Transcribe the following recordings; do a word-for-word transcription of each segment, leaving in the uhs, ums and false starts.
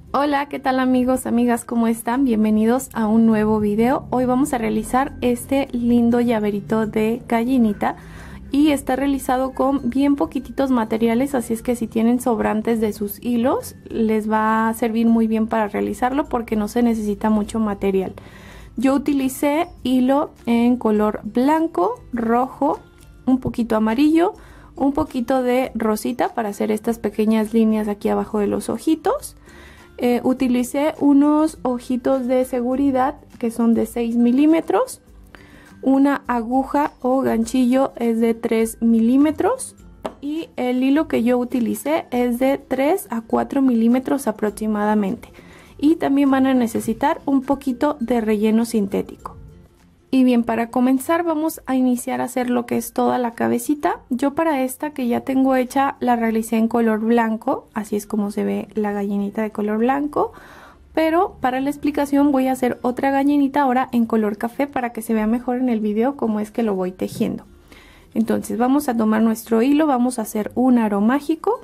Hola, ¿qué tal amigos, amigas? ¿Cómo están? Bienvenidos a un nuevo video. Hoy vamos a realizar este lindo llaverito de gallinita y está realizado con bien poquititos materiales, así es que si tienen sobrantes de sus hilos les va a servir muy bien para realizarlo porque no se necesita mucho material. Yo utilicé hilo en color blanco, rojo, un poquito amarillo, un poquito de rosita para hacer estas pequeñas líneas aquí abajo de los ojitos. Eh, utilicé unos ojitos de seguridad que son de seis milímetros. Una aguja o ganchillo es de tres milímetros. Y el hilo que yo utilicé es de tres a cuatro milímetros aproximadamente. Y también van a necesitar un poquito de relleno sintético. Y bien, para comenzar vamos a iniciar a hacer lo que es toda la cabecita. Yo para esta que ya tengo hecha la realicé en color blanco, así es como se ve la gallinita de color blanco. Pero para la explicación voy a hacer otra gallinita ahora en color café para que se vea mejor en el video cómo es que lo voy tejiendo. Entonces vamos a tomar nuestro hilo, vamos a hacer un aro mágico.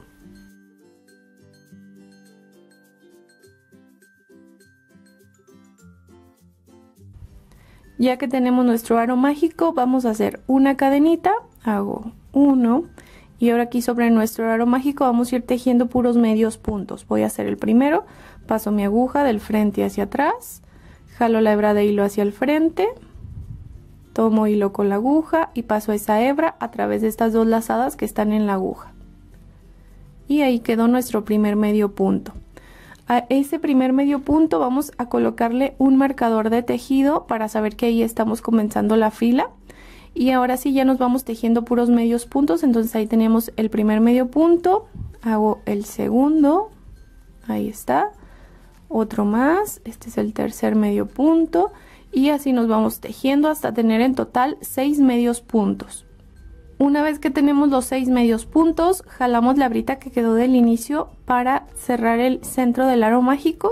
Ya que tenemos nuestro aro mágico, vamos a hacer una cadenita, hago uno, y ahora aquí sobre nuestro aro mágico vamos a ir tejiendo puros medios puntos. Voy a hacer el primero, paso mi aguja del frente hacia atrás, jalo la hebra de hilo hacia el frente, tomo hilo con la aguja y paso esa hebra a través de estas dos lazadas que están en la aguja. Y ahí quedó nuestro primer medio punto. A ese primer medio punto vamos a colocarle un marcador de tejido para saber que ahí estamos comenzando la fila. Y ahora sí ya nos vamos tejiendo puros medios puntos, entonces ahí tenemos el primer medio punto, hago el segundo, ahí está, otro más, este es el tercer medio punto y así nos vamos tejiendo hasta tener en total seis medios puntos. Una vez que tenemos los seis medios puntos, jalamos la hebrita que quedó del inicio para cerrar el centro del aro mágico.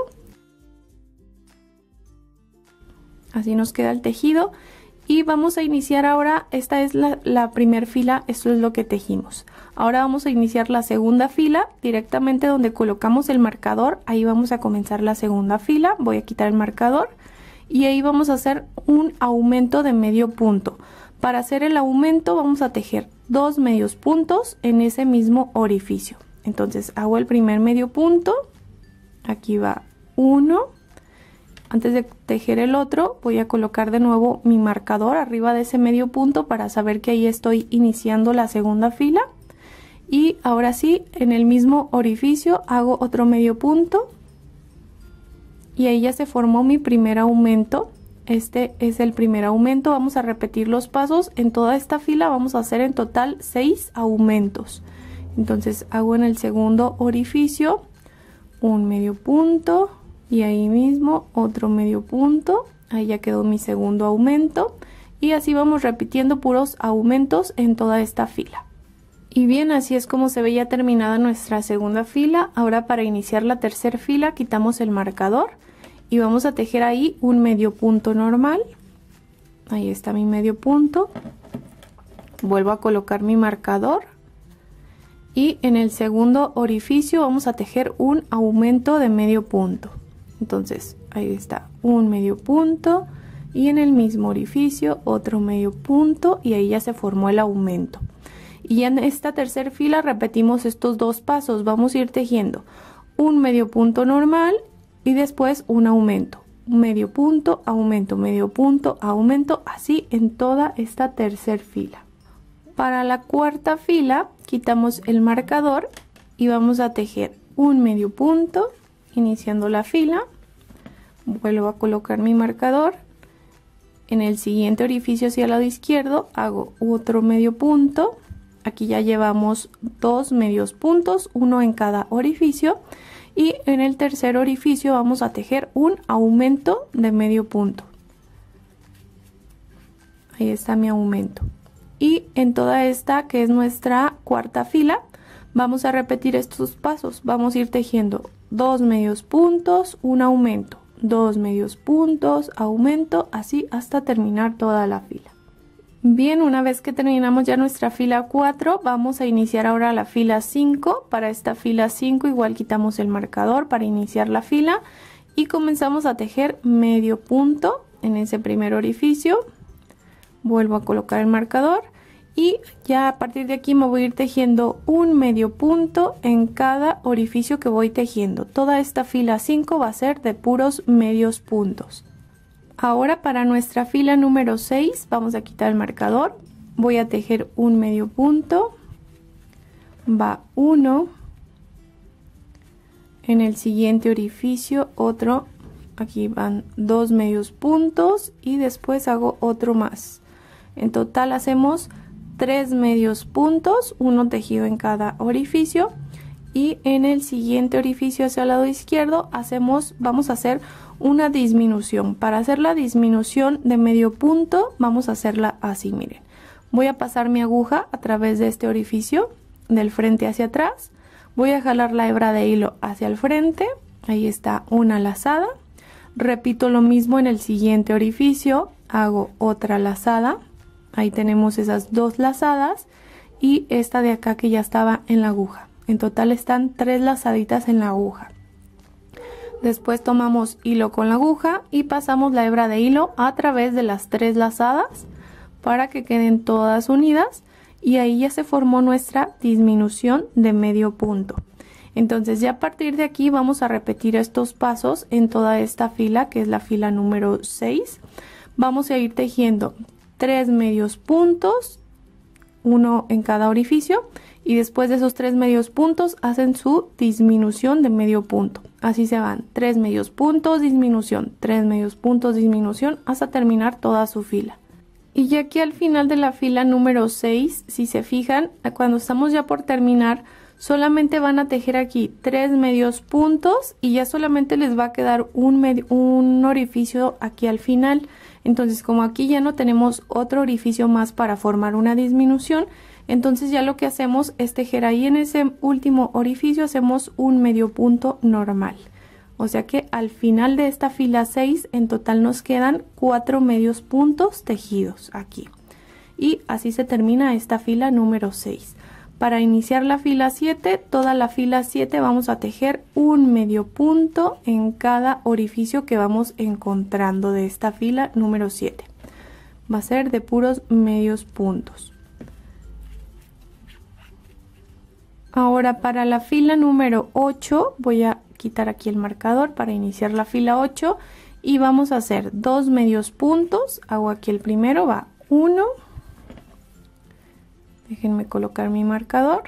Así nos queda el tejido. Y vamos a iniciar ahora, esta es la, la primera fila, esto es lo que tejimos. Ahora vamos a iniciar la segunda fila, directamente donde colocamos el marcador, ahí vamos a comenzar la segunda fila. Voy a quitar el marcador y ahí vamos a hacer un aumento de medio punto. Para hacer el aumento vamos a tejer dos medios puntos en ese mismo orificio. Entonces hago el primer medio punto, aquí va uno. Antes de tejer el otro voy a colocar de nuevo mi marcador arriba de ese medio punto para saber que ahí estoy iniciando la segunda fila. Y ahora sí, en el mismo orificio hago otro medio punto y ahí ya se formó mi primer aumento. Este es el primer aumento, vamos a repetir los pasos, en toda esta fila vamos a hacer en total seis aumentos. Entonces hago en el segundo orificio un medio punto y ahí mismo otro medio punto, ahí ya quedó mi segundo aumento y así vamos repitiendo puros aumentos en toda esta fila. Y bien, así es como se ve ya terminada nuestra segunda fila. Ahora para iniciar la tercera fila quitamos el marcador y vamos a tejer ahí un medio punto normal. Ahí está mi medio punto. Vuelvo a colocar mi marcador. Y en el segundo orificio vamos a tejer un aumento de medio punto. Entonces, ahí está un medio punto. Y en el mismo orificio otro medio punto. Y ahí ya se formó el aumento. Y en esta tercera fila repetimos estos dos pasos. Vamos a ir tejiendo un medio punto normal y después un aumento, medio punto, aumento, medio punto, aumento, así en toda esta tercera fila. Para la cuarta fila quitamos el marcador y vamos a tejer un medio punto iniciando la fila. Vuelvo a colocar mi marcador. En el siguiente orificio hacia el lado izquierdo hago otro medio punto. Aquí ya llevamos dos medios puntos, uno en cada orificio. Y en el tercer orificio vamos a tejer un aumento de medio punto. Ahí está mi aumento. Y en toda esta que es nuestra cuarta fila vamos a repetir estos pasos. Vamos a ir tejiendo dos medios puntos, un aumento, dos medios puntos, aumento, así hasta terminar toda la fila. Bien, una vez que terminamos ya nuestra fila cuatro, vamos a iniciar ahora la fila cinco. Para esta fila cinco igual quitamos el marcador para iniciar la fila y comenzamos a tejer medio punto en ese primer orificio. Vuelvo a colocar el marcador y ya a partir de aquí me voy a ir tejiendo un medio punto en cada orificio que voy tejiendo. Toda esta fila cinco va a ser de puros medios puntos. Ahora para nuestra fila número seis vamos a quitar el marcador, voy a tejer un medio punto, va uno, en el siguiente orificio otro, aquí van dos medios puntos y después hago otro más. En total hacemos tres medios puntos, uno tejido en cada orificio, y en el siguiente orificio hacia el lado izquierdo hacemos, vamos a hacer una disminución. Para hacer la disminución de medio punto vamos a hacerla así, miren. Voy a pasar mi aguja a través de este orificio del frente hacia atrás, voy a jalar la hebra de hilo hacia el frente, ahí está una lazada, repito lo mismo en el siguiente orificio, hago otra lazada, ahí tenemos esas dos lazadas y esta de acá que ya estaba en la aguja. En total están tres lazaditas en la aguja. Después tomamos hilo con la aguja y pasamos la hebra de hilo a través de las tres lazadas para que queden todas unidas y ahí ya se formó nuestra disminución de medio punto. Entonces ya a partir de aquí vamos a repetir estos pasos en toda esta fila, que es la fila número seis. Vamos a ir tejiendo tres medios puntos, uno en cada orificio, y después de esos tres medios puntos hacen su disminución de medio punto. Así se van, tres medios puntos, disminución, tres medios puntos, disminución, hasta terminar toda su fila. Y ya aquí al final de la fila número seis, si se fijan, cuando estamos ya por terminar, solamente van a tejer aquí tres medios puntos y ya solamente les va a quedar un, medio, un orificio aquí al final. Entonces, como aquí ya no tenemos otro orificio más para formar una disminución, entonces ya lo que hacemos es tejer ahí en ese último orificio, hacemos un medio punto normal. O sea que al final de esta fila seis en total nos quedan cuatro medios puntos tejidos aquí. Y así se termina esta fila número seis. Para iniciar la fila siete, toda la fila siete vamos a tejer un medio punto en cada orificio que vamos encontrando de esta fila número siete. Va a ser de puros medios puntos. Ahora para la fila número ocho voy a quitar aquí el marcador para iniciar la fila ocho y vamos a hacer dos medios puntos. Hago aquí el primero, va uno. Déjenme colocar mi marcador.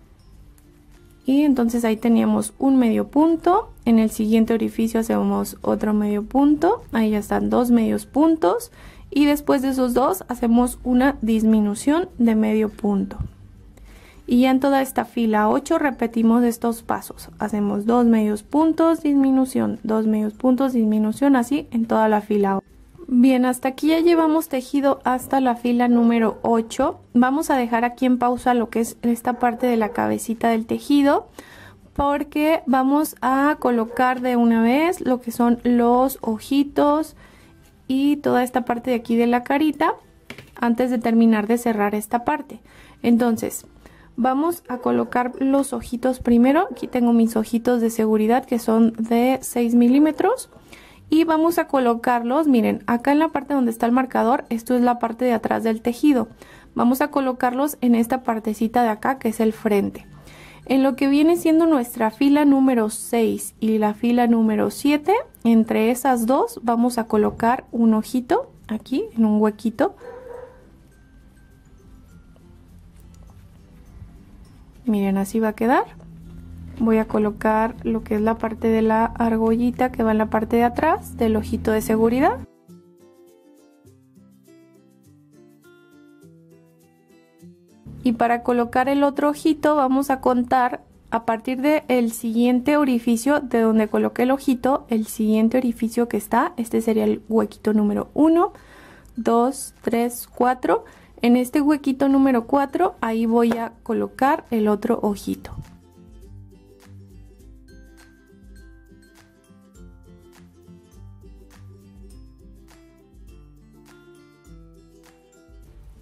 Y entonces ahí teníamos un medio punto. En el siguiente orificio hacemos otro medio punto. Ahí ya están dos medios puntos. Y después de esos dos hacemos una disminución de medio punto. Y ya en toda esta fila ocho repetimos estos pasos. Hacemos dos medios puntos, disminución, dos medios puntos, disminución, así en toda la fila. Bien, hasta aquí ya llevamos tejido hasta la fila número ocho. Vamos a dejar aquí en pausa lo que es esta parte de la cabecita del tejido, porque vamos a colocar de una vez lo que son los ojitos y toda esta parte de aquí de la carita antes de terminar de cerrar esta parte. Entonces vamos a colocar los ojitos primero. Aquí tengo mis ojitos de seguridad que son de seis milímetros. Y vamos a colocarlos, miren, acá en la parte donde está el marcador, esto es la parte de atrás del tejido. Vamos a colocarlos en esta partecita de acá que es el frente. En lo que viene siendo nuestra fila número seis y la fila número siete, entre esas dos vamos a colocar un ojito aquí en un huequito. Miren, así va a quedar. Voy a colocar lo que es la parte de la argollita que va en la parte de atrás del ojito de seguridad. Y para colocar el otro ojito vamos a contar a partir del siguiente orificio de donde coloqué el ojito, el siguiente orificio que está, este sería el huequito número uno, dos, tres, cuatro. En este huequito número cuatro, ahí voy a colocar el otro ojito.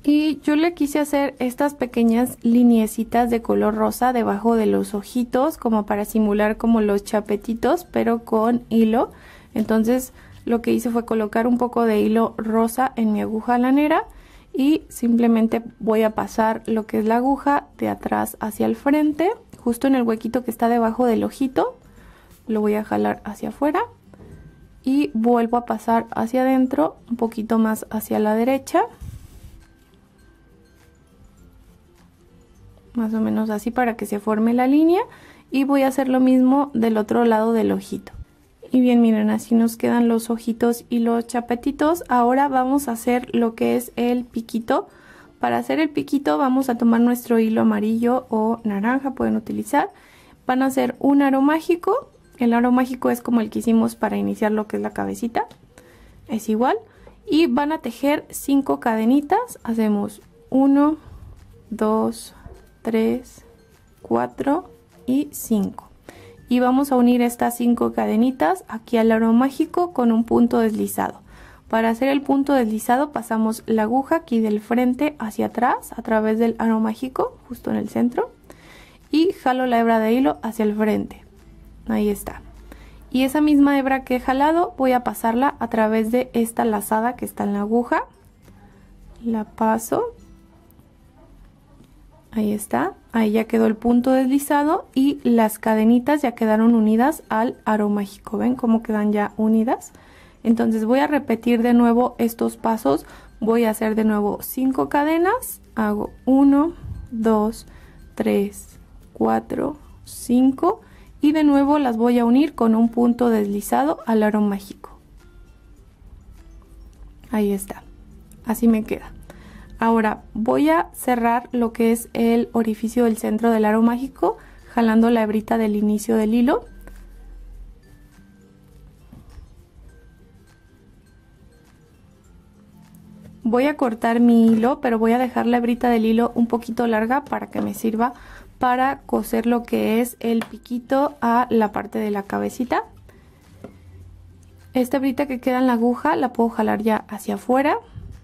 Y yo le quise hacer estas pequeñas lineecitas de color rosa debajo de los ojitos, como para simular como los chapetitos, pero con hilo. Entonces lo que hice fue colocar un poco de hilo rosa en mi aguja lanera y simplemente voy a pasar lo que es la aguja de atrás hacia el frente, justo en el huequito que está debajo del ojito. Lo voy a jalar hacia afuera y vuelvo a pasar hacia adentro, un poquito más hacia la derecha. Más o menos así para que se forme la línea, y voy a hacer lo mismo del otro lado del ojito. Y bien, miren, así nos quedan los ojitos y los chapetitos. Ahora vamos a hacer lo que es el piquito. Para hacer el piquito vamos a tomar nuestro hilo amarillo o naranja, pueden utilizar. Van a hacer un aro mágico. El aro mágico es como el que hicimos para iniciar lo que es la cabecita, es igual. Y van a tejer cinco cadenitas. Hacemos uno, dos, tres, cuatro y cinco, y vamos a unir estas cinco cadenitas aquí al aro mágico con un punto deslizado. Para hacer el punto deslizado pasamos la aguja aquí del frente hacia atrás a través del aro mágico justo en el centro y jalo la hebra de hilo hacia el frente. Ahí está. Y esa misma hebra que he jalado voy a pasarla a través de esta lazada que está en la aguja. La paso. Ahí está, ahí ya quedó el punto deslizado y las cadenitas ya quedaron unidas al aro mágico. ¿Ven cómo quedan ya unidas? Entonces voy a repetir de nuevo estos pasos. Voy a hacer de nuevo cinco cadenas. Hago uno, dos, tres, cuatro, cinco y de nuevo las voy a unir con un punto deslizado al aro mágico. Ahí está, así me queda. Ahora voy a cerrar lo que es el orificio del centro del aro mágico jalando la hebrita del inicio del hilo. Voy a cortar mi hilo, pero voy a dejar la hebrita del hilo un poquito larga para que me sirva para coser lo que es el piquito a la parte de la cabecita. Esta hebrita que queda en la aguja la puedo jalar ya hacia afuera.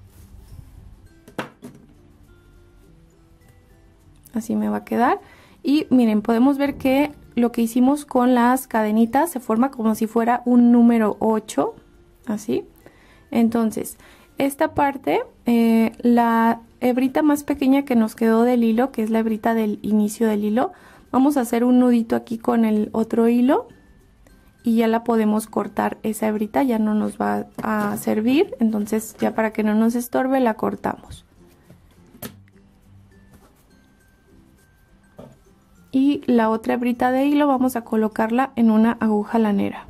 Así me va a quedar. Y miren, podemos ver que lo que hicimos con las cadenitas se forma como si fuera un número ocho. Así. Entonces, esta parte, eh, la hebrita más pequeña que nos quedó del hilo, que es la hebrita del inicio del hilo, vamos a hacer un nudito aquí con el otro hilo. Y ya la podemos cortar, esa hebrita ya no nos va a servir. Entonces, ya para que no nos estorbe, la cortamos. Y la otra hebrita de hilo vamos a colocarla en una aguja lanera.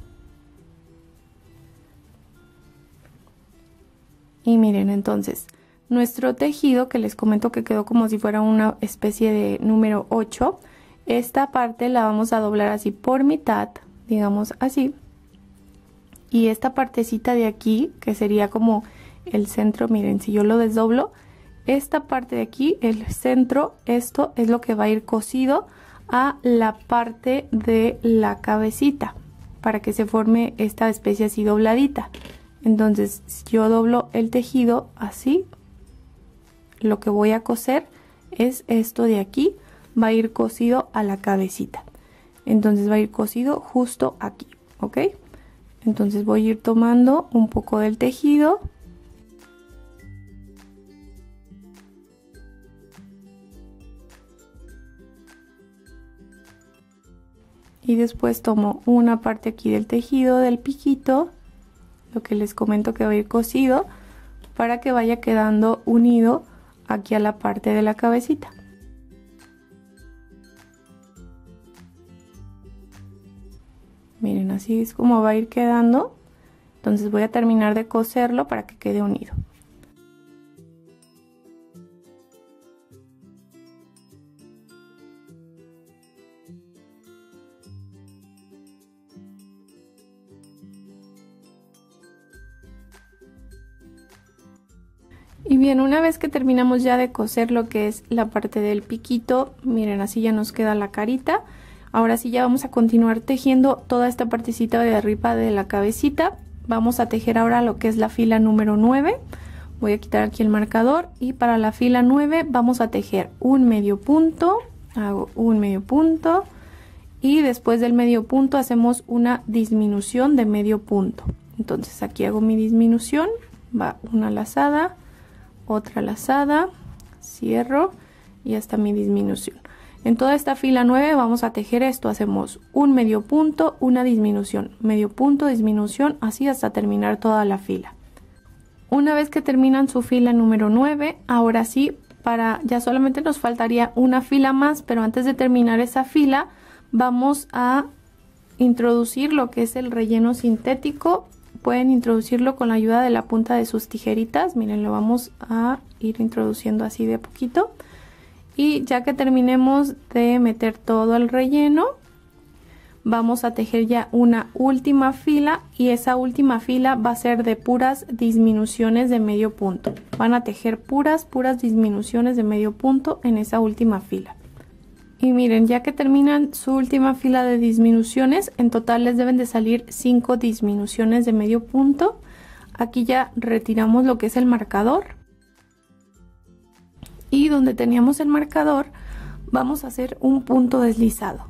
Y miren, entonces, nuestro tejido que les comento que quedó como si fuera una especie de número ocho, esta parte la vamos a doblar así por mitad, digamos así. Y esta partecita de aquí, que sería como el centro, miren, si yo lo desdoblo, esta parte de aquí, el centro, esto es lo que va a ir cosido a la parte de la cabecita para que se forme esta especie así dobladita. Entonces, si yo doblo el tejido así, lo que voy a coser es esto de aquí, va a ir cosido a la cabecita. Entonces va a ir cosido justo aquí, ¿ok? Entonces voy a ir tomando un poco del tejido. Y después tomo una parte aquí del tejido del piquito, lo que les comento que va a ir cosido, para que vaya quedando unido aquí a la parte de la cabecita. Miren, así es como va a ir quedando. Entonces voy a terminar de coserlo para que quede unido. Y bien, una vez que terminamos ya de coser lo que es la parte del piquito, miren, así ya nos queda la carita. Ahora sí ya vamos a continuar tejiendo toda esta partecita de arriba de la cabecita. Vamos a tejer ahora lo que es la fila número nueve. Voy a quitar aquí el marcador y para la fila nueve vamos a tejer un medio punto, hago un medio punto y después del medio punto hacemos una disminución de medio punto. Entonces aquí hago mi disminución, va una lazada, otra lazada, cierro y hasta mi disminución. En toda esta fila nueve vamos a tejer esto, hacemos un medio punto, una disminución, medio punto, disminución, así hasta terminar toda la fila. Una vez que terminan su fila número nueve, ahora sí, para ya solamente nos faltaría una fila más, pero antes de terminar esa fila vamos a introducir lo que es el relleno sintético. Pueden introducirlo con la ayuda de la punta de sus tijeritas. Miren, lo vamos a ir introduciendo así de a poquito. Y ya que terminemos de meter todo el relleno, vamos a tejer ya una última fila y esa última fila va a ser de puras disminuciones de medio punto. Van a tejer puras, puras disminuciones de medio punto en esa última fila. Y miren, ya que terminan su última fila de disminuciones, en total les deben de salir cinco disminuciones de medio punto. Aquí ya retiramos lo que es el marcador. Y donde teníamos el marcador, vamos a hacer un punto deslizado.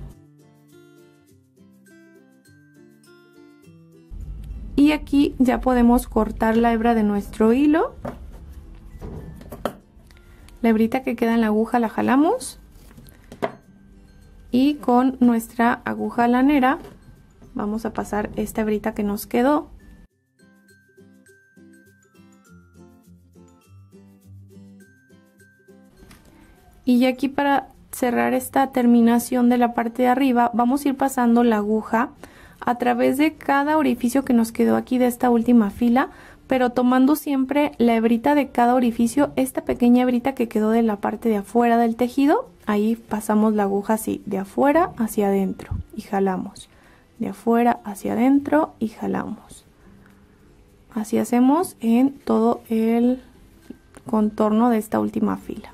Y aquí ya podemos cortar la hebra de nuestro hilo. La hebrita que queda en la aguja la jalamos. Y con nuestra aguja lanera vamos a pasar esta hebrita que nos quedó. Y aquí para cerrar esta terminación de la parte de arriba vamos a ir pasando la aguja a través de cada orificio que nos quedó aquí de esta última fila, pero tomando siempre la hebrita de cada orificio, esta pequeña hebrita que quedó de la parte de afuera del tejido. Ahí pasamos la aguja así, de afuera hacia adentro y jalamos, de afuera hacia adentro y jalamos. Así hacemos en todo el contorno de esta última fila.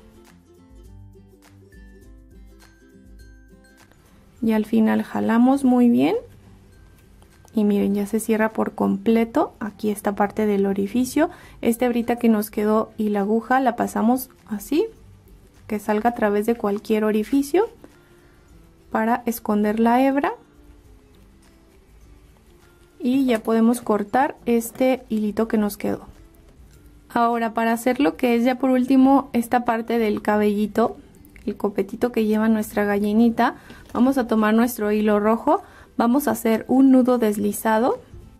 Y al final jalamos muy bien y miren, ya se cierra por completo aquí esta parte del orificio. Esta hebrita que nos quedó y la aguja la pasamos así, que salga a través de cualquier orificio para esconder la hebra. Y ya podemos cortar este hilito que nos quedó. Ahora, para hacer lo que es ya por último esta parte del cabellito, el copetito que lleva nuestra gallinita, vamos a tomar nuestro hilo rojo, vamos a hacer un nudo deslizado.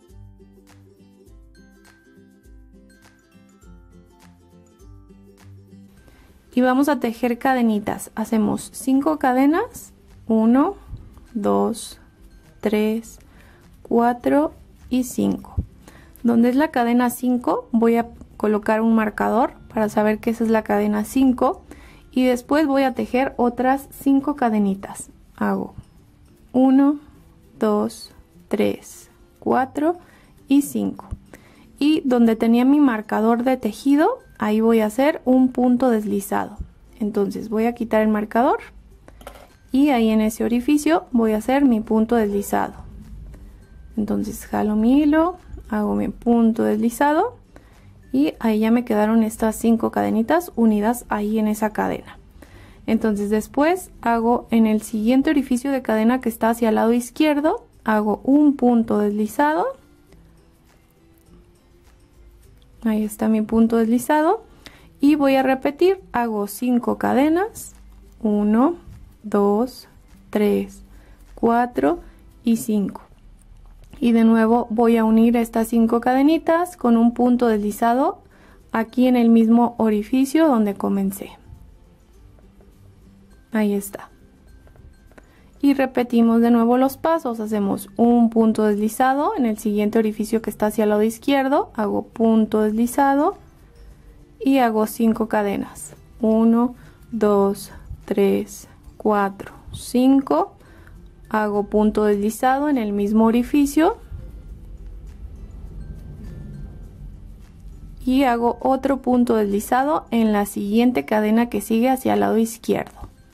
Y vamos a tejer cadenitas. Hacemos cinco cadenas, uno, dos, tres, cuatro y cinco. Donde es la cadena cinco voy a colocar un marcador para saber que esa es la cadena cinco. Y después voy a tejer otras cinco cadenitas. Hago uno, dos, tres, cuatro y cinco. Y donde tenía mi marcador de tejido, ahí voy a hacer un punto deslizado. Entonces voy a quitar el marcador y ahí en ese orificio voy a hacer mi punto deslizado. Entonces jalo mi hilo, hago mi punto deslizado y ahí ya me quedaron estas cinco cadenitas unidas ahí en esa cadena. Entonces después hago en el siguiente orificio de cadena que está hacia el lado izquierdo, hago un punto deslizado. Ahí está mi punto deslizado y voy a repetir, hago cinco cadenas, uno, dos, tres, cuatro y cinco. Y de nuevo voy a unir estas cinco cadenitas con un punto deslizado aquí en el mismo orificio donde comencé. Ahí está. Y repetimos de nuevo los pasos, hacemos un punto deslizado en el siguiente orificio que está hacia el lado izquierdo, hago punto deslizado y hago cinco cadenas, uno, dos, tres, cuatro, cinco, hago punto deslizado en el mismo orificio y hago otro punto deslizado en la siguiente cadena que sigue hacia el lado izquierdo.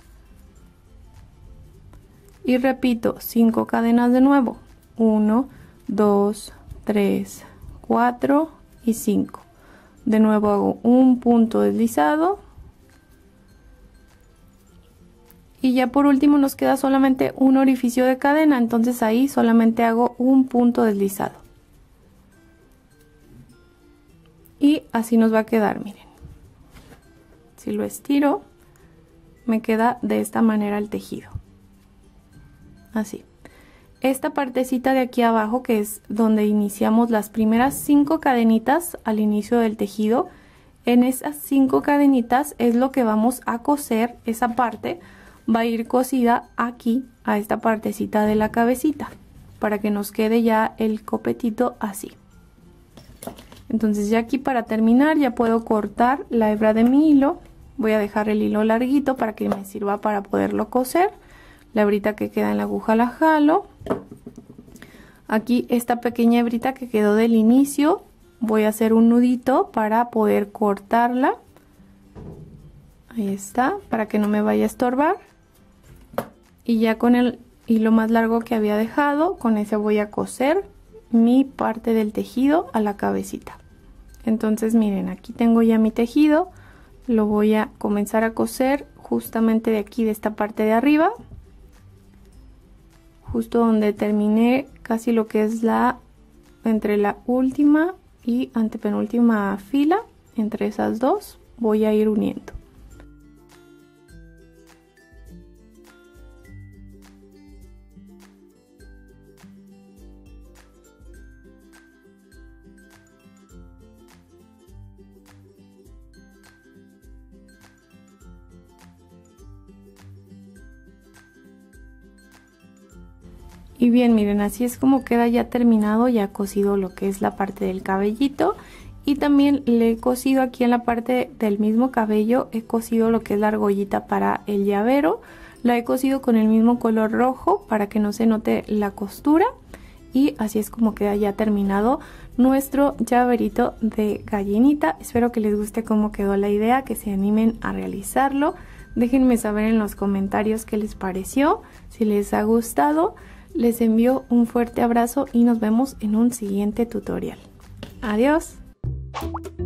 Y repito cinco cadenas de nuevo, uno, dos, tres, cuatro y cinco. De nuevo hago un punto deslizado. Y ya por último nos queda solamente un orificio de cadena, entonces ahí solamente hago un punto deslizado. Y así nos va a quedar, miren. Si lo estiro, me queda de esta manera el tejido. Así. Esta partecita de aquí abajo, que es donde iniciamos las primeras cinco cadenitas al inicio del tejido, en esas cinco cadenitas es lo que vamos a coser. Esa parte va a ir cosida aquí a esta partecita de la cabecita para que nos quede ya el copetito así. Entonces ya aquí, para terminar, ya puedo cortar la hebra de mi hilo. Voy a dejar el hilo larguito para que me sirva para poderlo coser. La hebrita que queda en la aguja la jalo. Aquí esta pequeña hebrita que quedó del inicio, voy a hacer un nudito para poder cortarla. Ahí está, para que no me vaya a estorbar. Y ya con el hilo más largo que había dejado, con ese voy a coser mi parte del tejido a la cabecita. Entonces miren, aquí tengo ya mi tejido. Lo voy a comenzar a coser justamente de aquí, de esta parte de arriba, justo donde terminé casi lo que es la entre la última y antepenúltima fila. Entre esas dos voy a ir uniendo. Y bien, miren, así es como queda ya terminado, ya cosido lo que es la parte del cabellito. Y también le he cosido aquí en la parte del mismo cabello, he cosido lo que es la argollita para el llavero. La he cosido con el mismo color rojo para que no se note la costura. Y así es como queda ya terminado nuestro llaverito de gallinita. Espero que les guste cómo quedó la idea, que se animen a realizarlo. Déjenme saber en los comentarios qué les pareció, si les ha gustado. Les envío un fuerte abrazo y nos vemos en un siguiente tutorial. Adiós.